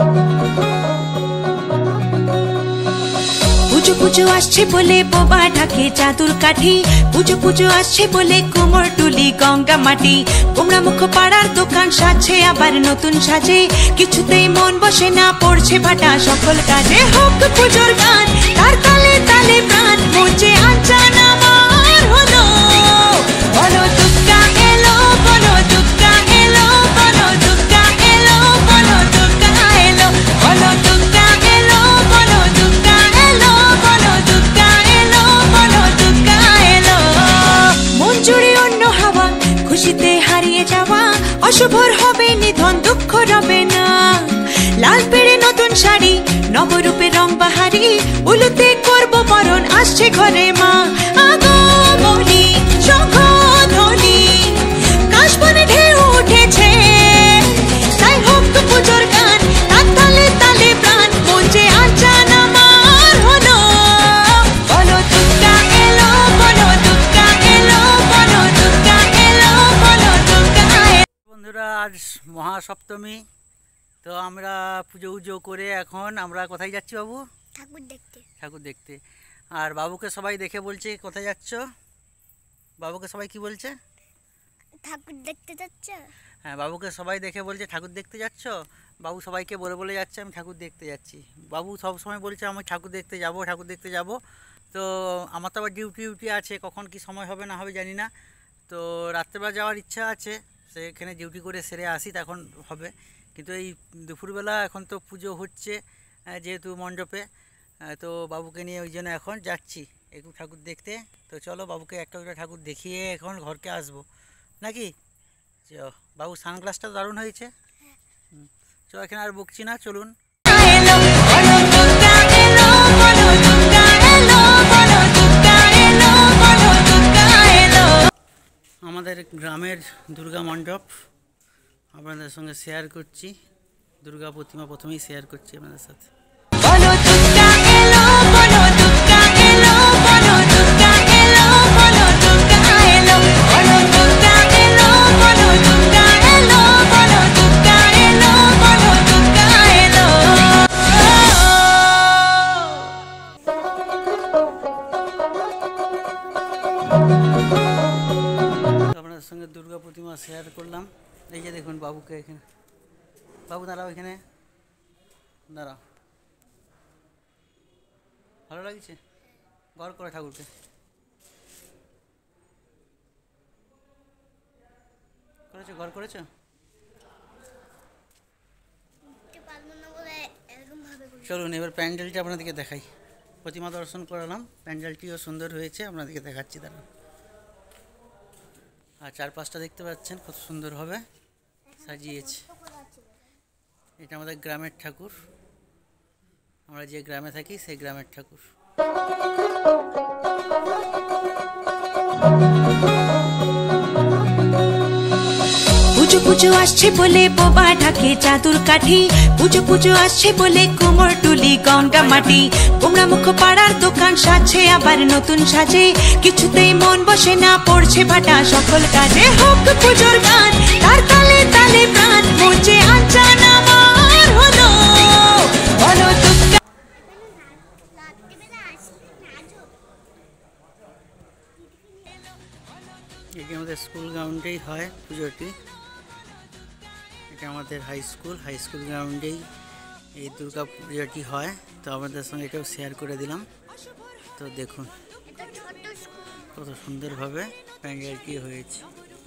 পুজো পুজো আসছে বলে বোবা ঢাকে চাদুর কাঠি, পুজো পুজো আসছে বলে কোমর টুলি গঙ্গা মাটি। কুমড়া মুখ পাড়ার দোকান সাজছে আবার নতুন সাজে, কিছুতেই মন বসে না পড়ছে ভাটা সকল কাজে। হোক পুজোর গান তার তালে তালে প্রাণ মঞ্চে আচান আমার হলো, বলো দুর্গা এলো, বলো দুর্গা এলো, বলো দুর্গা এলো, বলো দুর্গা এলো, বলো দুর্গা এলো, বলো দুর্গা এলো, বলো দুর্গা এলো, বলো দুর্গা এলো। মন জুড়ে অন্য হাওয়া, খুশিতে হারিয়ে যাওয়া অশুভর হবে নিধন, দুঃখ রবে না। লাল পেড়ে নতুন শাড়ি, নবরূপে রং বাহারি, উলুতে করব বরণ, আসছে ঘরে মা। আগমনী শঙ্খধ্বনি, কাশবনে ঢেউ উঠেছে, তাই হোক পুজোর গান তার তালে তালে প্রাণ মঞ্চে আচান আমার হলো, বলো দুর্গা এলো, বলো দুর্গা এলো, বলো দুর্গা এলো, বলো দুর্গা এলো। বন্ধুরা, আজ মহাসপ্তমী, তো আমরা পুজো উজো করে এখন আমরা কোথায় যাচ্ছি বাবু? ঠাকুর দেখতে। ঠাকুর দেখতে। আর বাবুকে সবাই দেখে বলছে কোথায় যাচ্ছ? বাবুকে সবাই কি বলছে? ঠাকুর দেখতে যাচ্ছ? হ্যাঁ, বাবুকে সবাই দেখে বলছে ঠাকুর দেখতে যাচ্ছ। বাবু সবাইকে বলে বলে যাচ্ছে আমি ঠাকুর দেখতে যাচ্ছি। বাবু সব সময় বলছে আমি ঠাকুর দেখতে যাব, ঠাকুর দেখতে যাব। তো আমার তো আবার ডিউটি আছে, কখন কি সময় হবে না হবে জানি না। তো রাত্রেবেলা যাওয়ার ইচ্ছা আছে, সেখানে ডিউটি করে সেরে আসি তখন হবে। কিন্তু এই দুপুরবেলা এখন তো পুজো হচ্ছে যেহেতু মণ্ডপে, তো বাবুকে নিয়ে ওই জন্য এখন যাচ্ছি একটু ঠাকুর দেখতে। তো চলো বাবুকে একটা ঠাকুর দেখিয়ে এখন ঘরকে আসবো নাকি? বাবু সানগ্লাসটা দারুণ হয়েছে। চলো এখানে আর বকছি না, চলুন। আমাদের গ্রামের দুর্গা মণ্ডপ আপনাদের সঙ্গে শেয়ার করছি, দুর্গা প্রতিমা প্রথমেই শেয়ার করছি আপনাদের সাথে। আপনাদের সঙ্গে দুর্গা প্রতিমা শেয়ার করলাম। এই যে দেখুন বাবুকে এখানে, বাবু দাঁড়াও এখানে দাঁড়াও। ভালো লাগছে ঘর করে ঠাকুরকে? করেছো ঘর করেছো? চলুন এবার প্যান্ডেলটা আপনাদেরকে দেখাই। প্রতিমা দর্শন করালাম, প্যান্ডেলটিও সুন্দর হয়েছে, আপনাদেরকে দেখাচ্ছি দাঁড়ান। আর চারপাশটা দেখতে পাচ্ছেন কত সুন্দরভাবে সাজিয়েছে। এটা আমাদের গ্রামের ঠাকুর, আমরা যে গ্রামে থাকি সেই গ্রামের ঠাকুর। পুজো পুজো আসছে বলে বোবা ঢাকে চাদুর কাঠি, পুজো পুজো আসছে বলে কোমর টুলি গঙ্গা মাটি। কুমড়া মুখ পাড়ার দোকান সাজছে আবার নতুন সাজে, কিছুতেই মন বসে না পড়ছে ভাটা সকল কাজে। হোক পুজোর গান তার তালে তালে প্রাণ মঞ্চে আচান আমার হলো, বলো দুর্গা। এটি আমাদের স্কুল গ্রাউন্ডেই হয় পুজোটি। এটা আমাদের হাই স্কুল গ্রাউন্ডেই এই দুর্গা পুজোটি হয়। তো আমাদের সঙ্গে এটাও শেয়ার করে দিলাম। তো দেখুন কত সুন্দরভাবে প্যান্ডেলটি হয়েছে।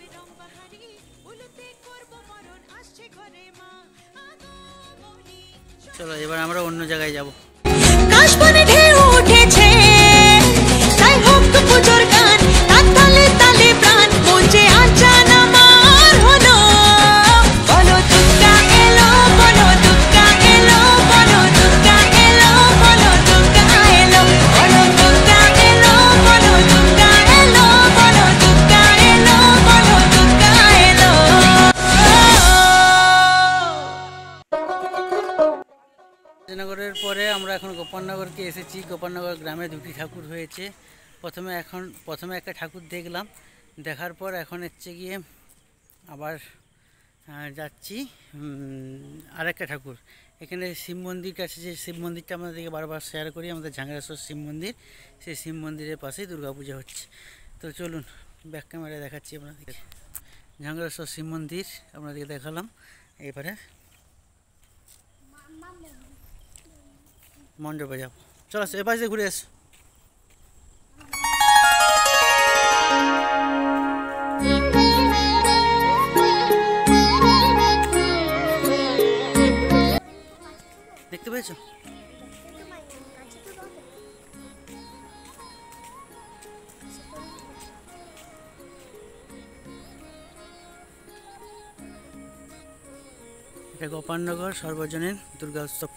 চলো এবার আমরা অন্য জায়গায় যাব। কাশবনে ঢেউ উঠেছে, তাই হোক পুজোর গান তার তালে তালে প্রাণ মঞ্চে আচান আমার হলো, বলো দুর্গা এলো, বলো দুর্গা এলো, বলো দুর্গা এলো, বলো দুর্গা এলো, বলো দুর্গা এলো, বলো দুর্গা এলো, বলো দুর্গা এলো, বলো দুর্গা এলো। নগরের পরে আমরা এখন গোপালনগরকে এসেছি। গোপালনগর গ্রামে দুটি ঠাকুর হয়েছে। প্রথমে একটা ঠাকুর দেখলাম, দেখার পর এখন হচ্ছে গিয়ে আবার যাচ্ছি আরেকটা ঠাকুর। এখানে শিব মন্দিরটা আছে, যে শিব মন্দিরটা আমাদেরকে বারবার শেয়ার করি, আমাদের ঝাংরাশ্বর শিব মন্দির, সেই শিব মন্দিরের পাশেই দুর্গাপূজা হচ্ছে। তো চলুন ব্যাক ক্যামেরায় দেখাচ্ছি আপনাদেরকে। ঝাংরাশ্বর শিব মন্দির আপনাদেরকে দেখালাম। এবারে মণ্ডপে যাবো, চলো এবার যে ঘুরে এসো। দেখতে পেয়েছো? এটা গোপালনগর সর্বজনীন দুর্গা উৎসব।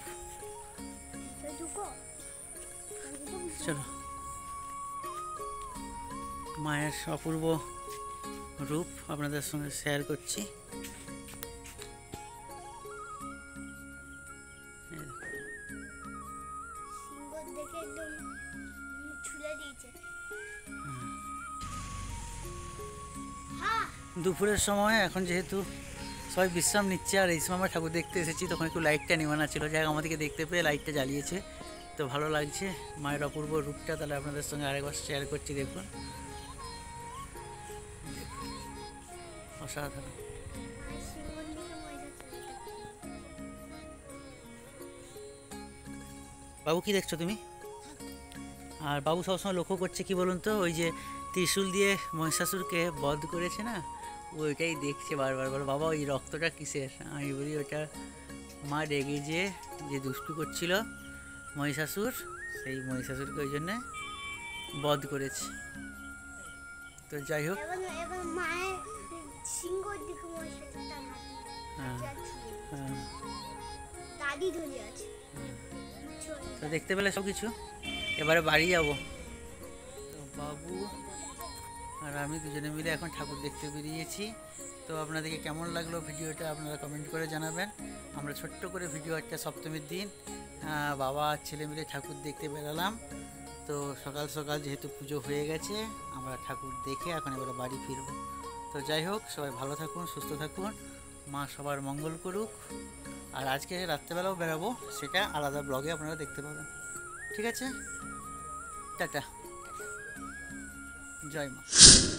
চলো, মায়ের অপূর্ব রূপ আপনাদের সঙ্গে শেয়ার করছি। দুপুরের সময় এখন যেহেতু সবাই বিশ্রাম নিচ্ছে, আর এই সময় আমরা ঠাকুর দেখতে এসেছি, তখন একটু লাইটটা নিবানো ছিল, যাই আমাদেরকে দেখতে পেয়ে লাইটটা জ্বালিয়েছে, তো ভালো লাগছে। মায়ের অপূর্ব রূপটা তাহলে আপনাদের সঙ্গে আরেকবার শেয়ার করছি, দেখুন অসাধারণ। বাবু কি দেখছো তুমি? আর বাবু সবসময় লক্ষ্য করছে কি বলুন তো, ওই যে ত্রিশূল দিয়ে মহিষাসুরকে বধ করেছে না, ওইটাই দেখছে বারবার, বলো বাবা ওই রক্তটা কিসের? আমি বলি ওটা মা রেগে যে দুষ্টু করছিল মহিষাসুর, সেই মহিষাসুরকে ওই জন্যে বধ করেছে। তো যাই হোক, তো দেখতে পেলে সব কিছু। এবারে বাড়ি যাব, তো বাবু আর আমি দুজনে মিলে এখন ঠাকুর দেখতে বেরিয়েছি। তো আপনাদেরকে কেমন লাগলো ভিডিওটা আপনারা কমেন্ট করে জানাবেন। আমরা ছোট্ট করে ভিডিও একটা সপ্তমীর দিন বাবা আর ছেলে মিলে ঠাকুর দেখতে বেরালাম। তো সকাল সকাল যেহেতু পুজো হয়ে গেছে, আমরা ঠাকুর দেখে এখন এবারে বাড়ি ফিরব। তো যাই হোক, সবাই ভালো থাকুন, সুস্থ থাকুন, মা সবার মঙ্গল করুক। আর আজকে রাত্রেবেলাও বেরাবো, সেটা আলাদা ব্লগে আপনারা দেখতে পাবেন। ঠিক আছে, টাটা, জয় মা।